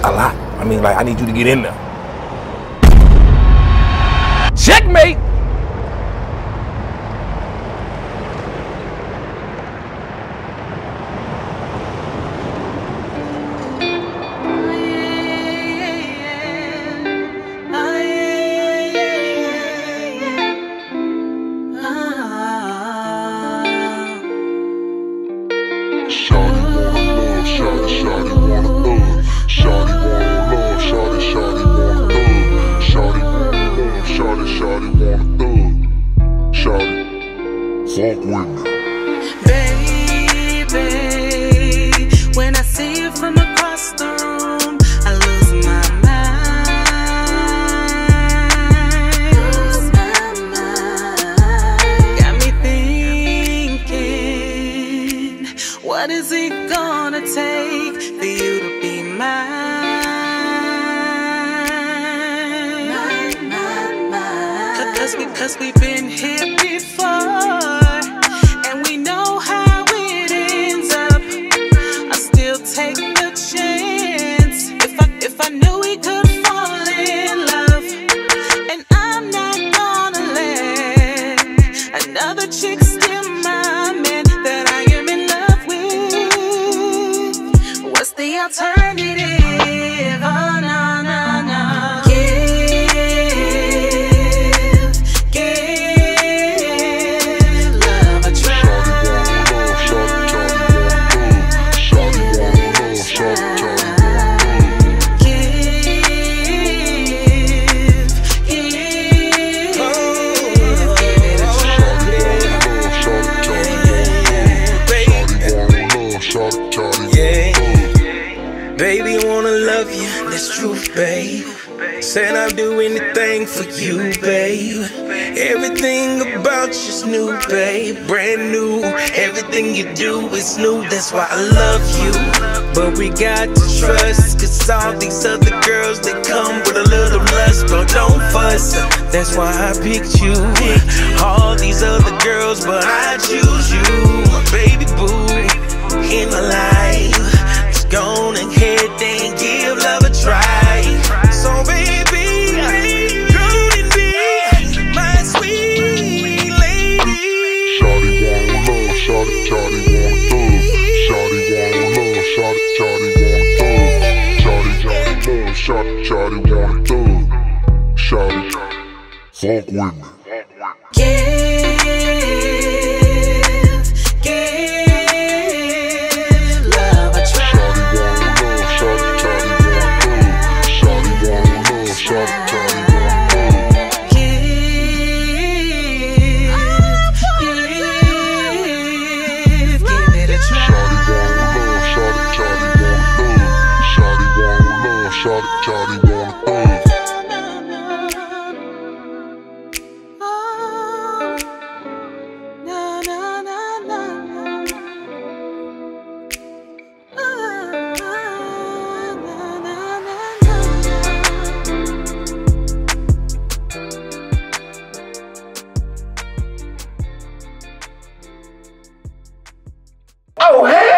A lot. I mean, like, I need you to get in there. Checkmate! Cause we've been here before, and we know how it ends up. I still take the chance if I knew we could fall in love. And I'm not gonna let another chick steal my man that I am in love with. What's the alternative? Oh, no, no, no. Baby, wanna love you, that's truth, babe. Said I'll do anything for you, babe. Everything about you's new, babe. Brand new, everything you do is new. That's why I love you. But we got to trust, cause all these other girls, they come with a little lust. But don't fuss, that's why I picked you. All these other girls, but I choose you. My baby boo, in my life. Go on ahead and give love a try. So baby, come and be my sweet lady. Shawty want love, shawty want thug. Shawty want love, shawty want thug. Shawty, fuck with me. Oh, hey!